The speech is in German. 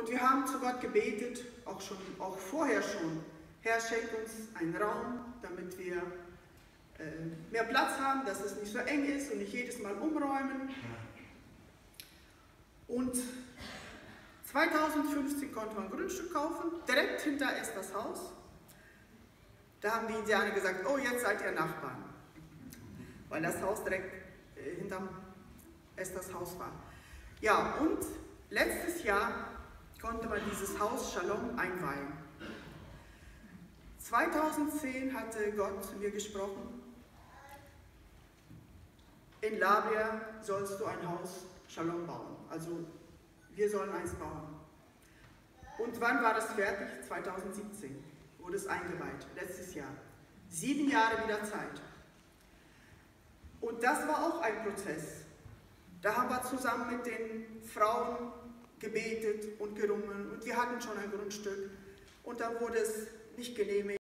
Und wir haben zu Gott gebetet, auch vorher schon. Herr, schenk uns einen Raum, damit wir mehr Platz haben, dass es nicht so eng ist und nicht jedes Mal umräumen. Und 2015 konnte man ein Grundstück kaufen, direkt hinter ist das Haus. Da haben die Indianer gesagt, oh, jetzt seid ihr Nachbarn, weil das Haus direkt hinterm das Haus war. Ja, und letztes Jahr konnte man dieses Haus Shalom einweihen. 2010 hatte Gott zu mir gesprochen, in Labria sollst du ein Haus Shalom bauen, also wir sollen eins bauen. Und wann war das fertig? 2017 wurde es eingeweiht, letztes Jahr. 7 Jahre wieder Zeit. Und das war auch ein Prozess. Da haben wir zusammen mit den Frauen gebetet und gerungen und wir hatten schon ein Grundstück und dann wurde es nicht genehmigt.